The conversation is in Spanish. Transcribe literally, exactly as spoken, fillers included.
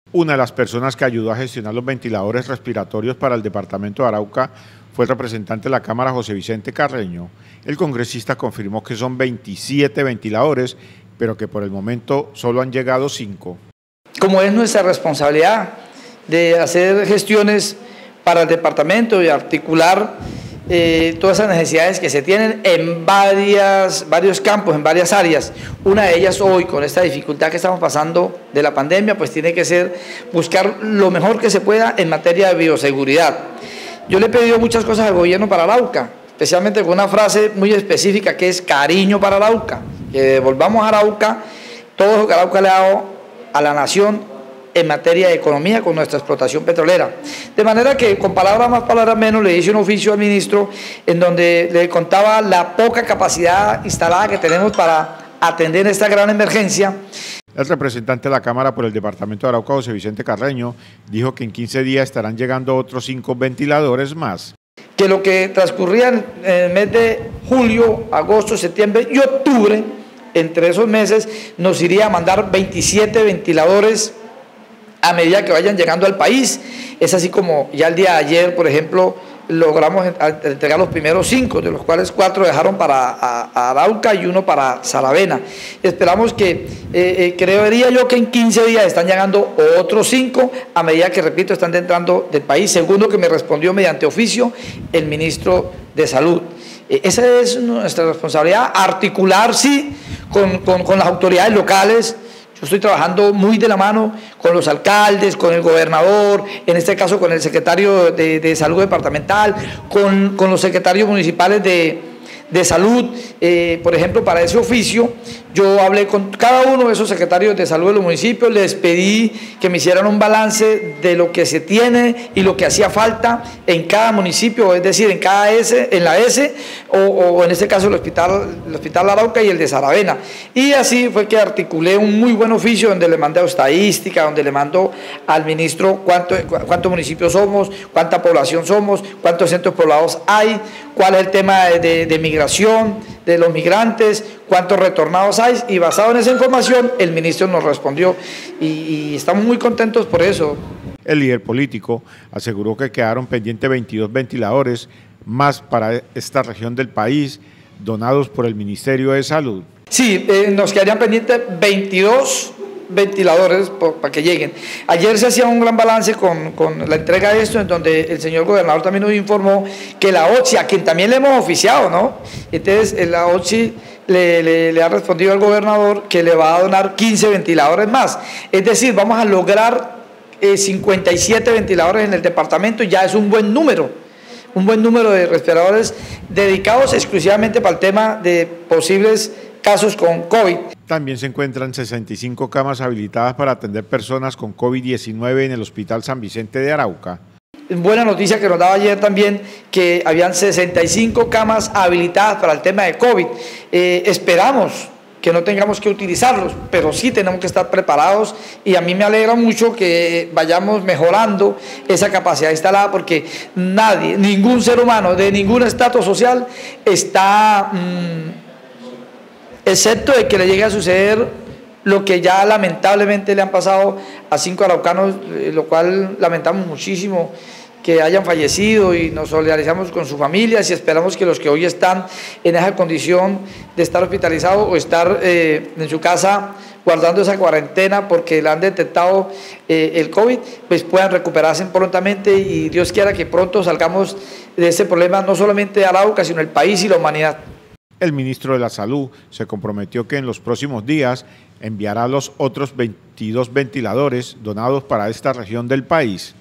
Una de las personas que ayudó a gestionar los ventiladores respiratorios para el departamento de Arauca fue el representante de la Cámara, José Vicente Carreño. El congresista confirmó que son veintisiete ventiladores, pero que por el momento solo han llegado cinco. Como es nuestra responsabilidad de hacer gestiones para el departamento y articular eh, todas esas necesidades que se tienen en varias, varios campos, en varias áreas. Una de ellas hoy, con esta dificultad que estamos pasando de la pandemia, pues tiene que ser buscar lo mejor que se pueda en materia de bioseguridad. Yo le he pedido muchas cosas al gobierno para Arauca, especialmente con una frase muy específica que es cariño para Arauca, que devolvamos a Arauca todo lo que Arauca le ha dado a la nación en materia de economía con nuestra explotación petrolera. De manera que, con palabras más, palabras menos, le hice un oficio al ministro en donde le contaba la poca capacidad instalada que tenemos para atender esta gran emergencia. El representante de la Cámara por el departamento de Arauca, José Vicente Carreño, dijo que en quince días estarán llegando otros cinco ventiladores más. Que lo que transcurría en el mes de julio, agosto, septiembre y octubre, entre esos meses, nos iría a mandar veintisiete ventiladores a medida que vayan llegando al país. Es así como ya el día de ayer, por ejemplo, logramos entregar los primeros cinco, de los cuales cuatro dejaron para a, a Arauca y uno para Saravena. Esperamos que, eh, eh, creería yo que en quince días están llegando otros cinco, a medida que, repito, están entrando del país, según lo que me respondió mediante oficio el ministro de Salud. Eh, esa es nuestra responsabilidad, articular, sí, con, con, con las autoridades locales. Yo estoy trabajando muy de la mano con los alcaldes, con el gobernador, en este caso con el secretario de, de Salud departamental, con, con los secretarios municipales de, de Salud. Eh, por ejemplo, para ese oficio, yo hablé con cada uno de esos secretarios de Salud de los municipios, les pedí que me hicieran un balance de lo que se tiene y lo que hacía falta en cada municipio, es decir, en cada S, en la S, o, o en este caso el hospital, el hospital Arauca y el de Saravena. Y así fue que articulé un muy buen oficio donde le mandé a estadística, donde le mando al ministro cuánto, cuántos municipios somos, cuánta población somos, cuántos centros poblados hay, cuál es el tema de, de, de migración, de los migrantes, cuántos retornados hay, y basado en esa información el ministro nos respondió y, y estamos muy contentos por eso. El líder político aseguró que quedaron pendientes veintidós ventiladores más para esta región del país, donados por el Ministerio de Salud. Sí, eh, nos quedarían pendientes veintidós ventiladores por, para que lleguen. Ayer se hacía un gran balance con, con la entrega de esto, en donde el señor gobernador también nos informó que la O X I, a quien también le hemos oficiado, ¿no? Entonces la O X I le, le, le ha respondido al gobernador que le va a donar quince ventiladores más. Es decir, vamos a lograr eh, cincuenta y siete ventiladores en el departamento, ya es un buen número. Un buen número de respiradores dedicados exclusivamente para el tema de posibles casos con COVID. También se encuentran sesenta y cinco camas habilitadas para atender personas con COVID diecinueve en el Hospital San Vicente de Arauca. Buena noticia que nos daba ayer también, que habían sesenta y cinco camas habilitadas para el tema de COVID. Eh, esperamos que no tengamos que utilizarlos, pero sí tenemos que estar preparados, y a mí me alegra mucho que vayamos mejorando esa capacidad instalada, porque nadie, ningún ser humano de ningún estrato social está, mmm, excepto de que le llegue a suceder lo que ya lamentablemente le han pasado a cinco araucanos, lo cual lamentamos muchísimo que hayan fallecido, y nos solidarizamos con sus familias y esperamos que los que hoy están en esa condición de estar hospitalizados o estar eh, en su casa guardando esa cuarentena porque le han detectado eh, el COVID, pues puedan recuperarse prontamente, y Dios quiera que pronto salgamos de ese problema, no solamente de Arauca, sino el país y la humanidad. El ministro de la Salud se comprometió que en los próximos días enviará los otros veintidós ventiladores donados para esta región del país.